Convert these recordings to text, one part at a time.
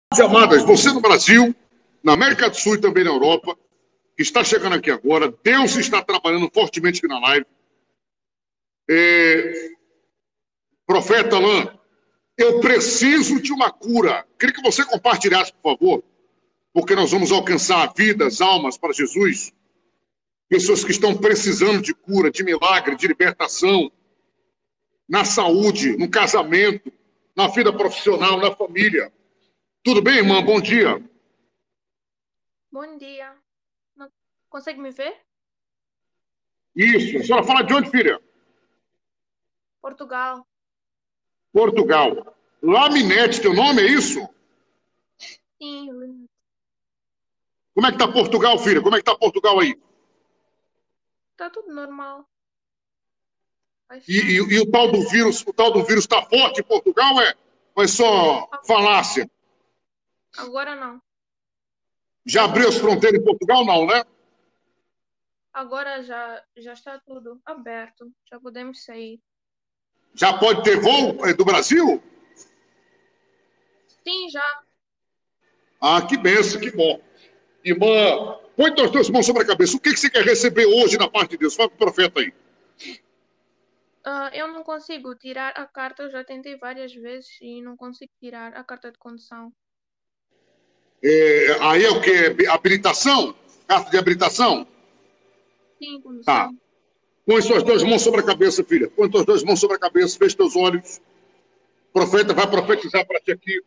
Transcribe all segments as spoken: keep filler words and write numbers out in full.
Amadas, você no Brasil, na América do Sul e também na Europa, que está chegando aqui agora, Deus está trabalhando fortemente aqui na live. É... Profeta Alain, eu preciso de uma cura. Queria que você compartilhasse, por favor, porque nós vamos alcançar vidas, almas para Jesus. Pessoas que estão precisando de cura, de milagre, de libertação, na saúde, no casamento, na vida profissional, na família. Tudo bem, irmã? Bom dia. Bom dia. Não consegue me ver? Isso. A senhora fala de onde, filha? Portugal. Portugal. Laminete, teu nome, é isso? Sim. Como é que tá Portugal, filha? Como é que tá Portugal aí? Tá tudo normal. E, e, e o tal do vírus, o tal do vírus está forte em Portugal, é? Ou é só falácia? Agora não. Já abriu as fronteiras em Portugal, não, né? Agora já, já está tudo aberto. Já podemos sair. Já pode ter voo é, do Brasil? Sim, já. Ah, que benção, que bom. Irmã, põe as duas mãos sobre a cabeça. O que, que você quer receber hoje da parte de Deus? Fala com o profeta aí. Uh, eu não consigo tirar a carta. Eu já tentei várias vezes e não consigo tirar a carta de condução. É, aí é o quê? Habilitação? Carta de habilitação? Sim, condução. Tá. Põe suas duas mãos sobre a cabeça, filha. Põe suas duas mãos sobre a cabeça, feche teus olhos. O profeta vai profetizar para ti aqui.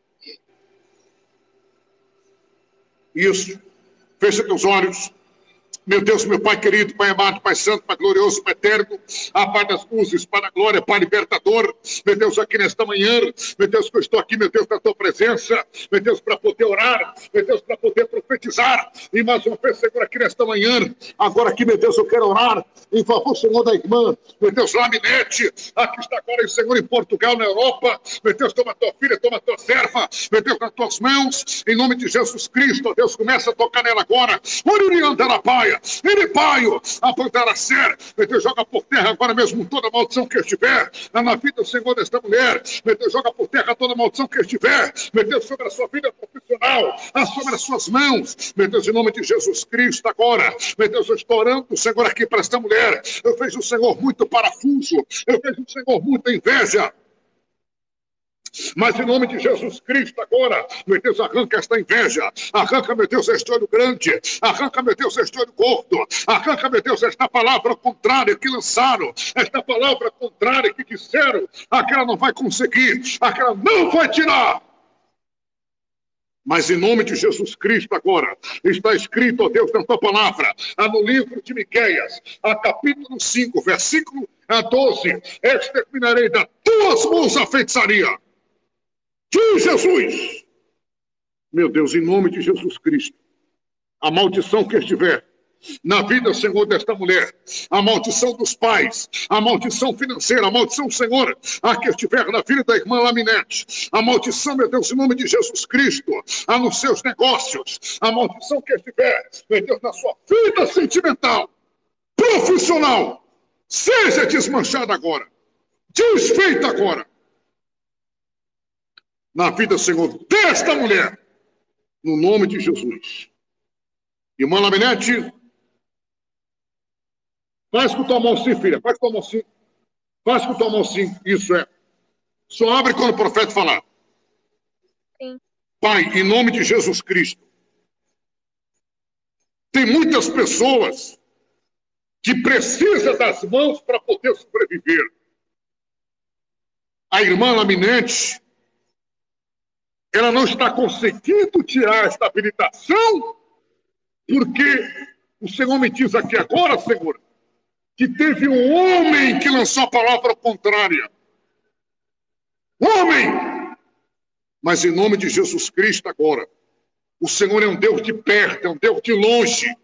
Isso. Fecha teus olhos. Meu Deus, meu Pai querido, Pai amado, Pai santo, Pai glorioso, Pai eterno, a Pai das luzes, Pai da glória, Pai libertador, meu Deus, aqui nesta manhã, meu Deus, que eu estou aqui, meu Deus, na tua presença, meu Deus, para poder orar, meu Deus, para poder profetizar, e mais uma vez, Senhor, aqui nesta manhã, agora aqui, meu Deus, eu quero orar em favor, Senhor, da irmã, meu Deus, Laminete, aqui está agora, Senhor, em Portugal, na Europa, meu Deus, toma tua filha, toma tua serva, meu Deus, nas tuas mãos, em nome de Jesus Cristo, Deus, começa a tocar nela agora, orienta na paia, ele paio, apontar a ser, meu Deus, joga por terra agora mesmo toda maldição que estiver na vida, Senhor, desta mulher, meu Deus, joga por terra toda maldição que estiver, meu Deus, sobre a sua vida profissional, sobre as suas mãos, meu Deus, em nome de Jesus Cristo agora, meu Deus, eu estou orando, Senhor, aqui para esta mulher, eu vejo o Senhor muito parafuso, eu vejo o Senhor muita inveja, mas em nome de Jesus Cristo agora, meu Deus, arranca esta inveja, arranca, meu Deus, este olho grande, arranca, meu Deus, este olho gordo, arranca, meu Deus, esta palavra contrária que lançaram, esta palavra contrária que disseram, aquela não vai conseguir, aquela não vai tirar. Mas em nome de Jesus Cristo agora, está escrito, ó Deus, na tua palavra, no livro de Miqueias, a capítulo cinco, versículo doze, exterminarei das tuas mãos a feitiçaria. De Jesus, meu Deus, em nome de Jesus Cristo, a maldição que estiver na vida, Senhor, desta mulher, a maldição dos pais, a maldição financeira, a maldição, Senhor, a que estiver na vida da irmã Laminete, a maldição, meu Deus, em nome de Jesus Cristo, a nos seus negócios, a maldição que estiver, meu Deus, na sua vida sentimental, profissional, seja desmanchada agora, desfeita agora, na vida, Senhor, desta mulher, no nome de Jesus. Irmã Laminete, faz com tua mão sim, filha, faz com tua mão sim, faz com tua mão sim, isso é. Só abre quando o profeta falar. Sim. Pai, em nome de Jesus Cristo, tem muitas pessoas que precisam das mãos para poder sobreviver. A irmã Laminete, ela não está conseguindo tirar esta habilitação, porque o Senhor me diz aqui agora, Senhor, que teve um homem que lançou a palavra contrária. Homem! Mas em nome de Jesus Cristo agora, o Senhor é um Deus de perto, é um Deus de longe.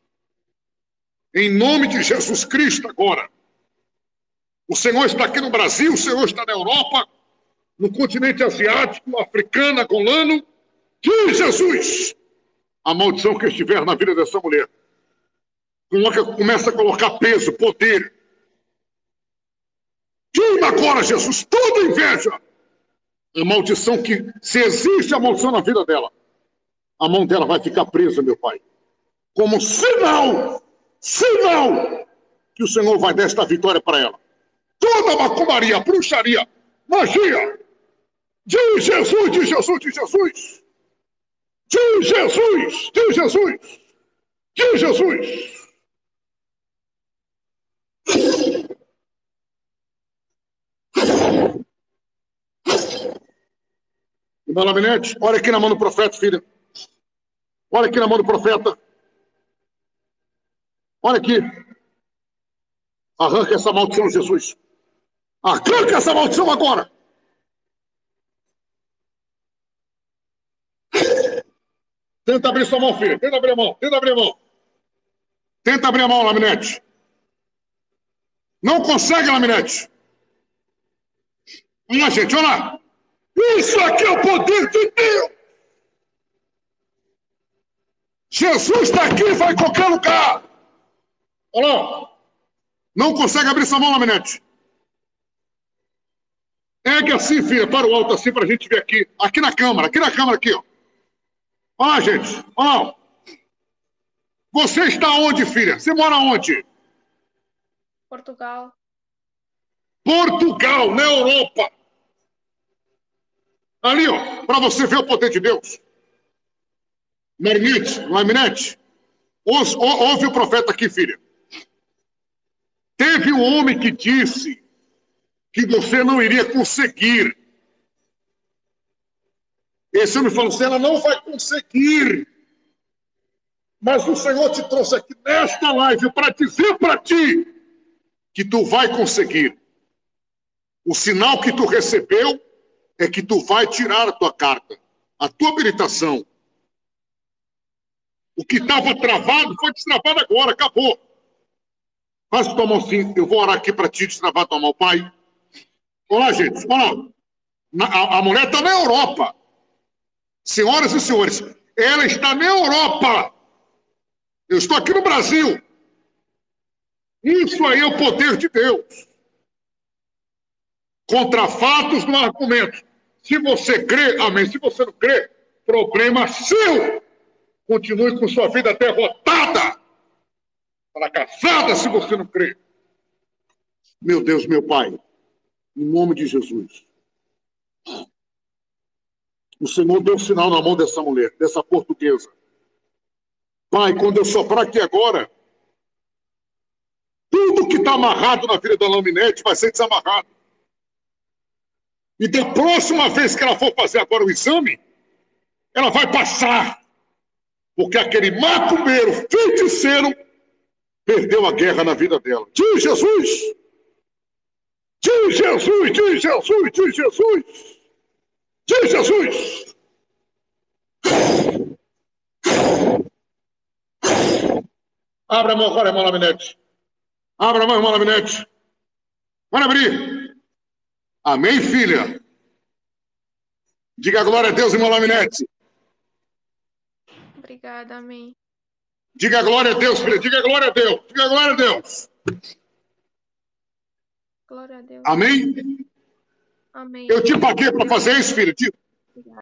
Em nome de Jesus Cristo agora, o Senhor está aqui no Brasil, o Senhor está na Europa, no continente asiático, africano, angolano. De Jesus, a maldição que estiver na vida dessa mulher, coloca, começa a colocar peso, poder. Queima agora, Jesus, toda inveja. A maldição que, se existe a maldição na vida dela, a mão dela vai ficar presa, meu Pai. Como sinal, sinal, que o Senhor vai dar esta vitória para ela. Toda macumbaria, bruxaria, magia, de Jesus, de Jesus, de Jesus, de Jesus, de Jesus, de Jesus. Irmã Laminete, olha aqui na mão do profeta, filha. Olha aqui na mão do profeta. Olha aqui. Arranca essa maldição, Jesus. Arranca essa maldição agora. Tenta abrir sua mão, filha. Tenta abrir a mão. Tenta abrir a mão. Tenta abrir a mão, Laminete. Não consegue, Laminete. Olha lá, gente, olha lá. Isso aqui é o poder de Deus. Jesus está aqui, vai em qualquer lugar. Olha lá. Não consegue abrir essa mão, Laminete. Ergue assim, filha, para o alto, assim, para a gente ver aqui. Aqui na câmara, aqui na câmara, aqui, ó. Olha lá, gente. Olha lá. Você está onde, filha? Você mora onde? Portugal. Portugal, na Europa. Ali, ó, para você ver o poder de Deus. Laminete, Laminete, ouve, ouve o profeta aqui, filha. Teve um homem que disse que você não iria conseguir. Esse homem falou assim, ela não vai conseguir. Mas o Senhor te trouxe aqui nesta live para dizer para ti que tu vai conseguir. O sinal que tu recebeu é que tu vai tirar a tua carta, a tua habilitação. O que estava travado foi destravado agora, acabou. Faz tua mão assim, eu vou orar aqui para ti destravar tua mão, Pai. Olha, gente, olha lá. A, a mulher está na Europa. Senhoras e senhores, ela está na Europa. Eu estou aqui no Brasil. Isso aí é o poder de Deus. Contra fatos no argumento. Se você crê, amém. Se você não crê, problema seu. Continue com sua vida derrotada. Fracassada se você não crê. Meu Deus, meu Pai. Em nome de Jesus. O Senhor deu sinal na mão dessa mulher, dessa portuguesa. Pai, quando eu soprar aqui agora, tudo que está amarrado na vida da Laminete vai ser desamarrado. E da próxima vez que ela for fazer agora o exame, ela vai passar. Porque aquele macumbeiro, feiticeiro, perdeu a guerra na vida dela. De Jesus! De Jesus! De Jesus! De Jesus! De Jesus! Abra a mão agora, irmã Laminete. Abra a mão, irmã Laminete. Pode abrir. Amém, filha? Diga glória a Deus, irmã Laminete. Obrigada, amém. Diga glória a Deus, filha. Diga glória a Deus. Diga glória a Deus. Glória a Deus. Amém? Amém. Eu te paguei para fazer isso, filha.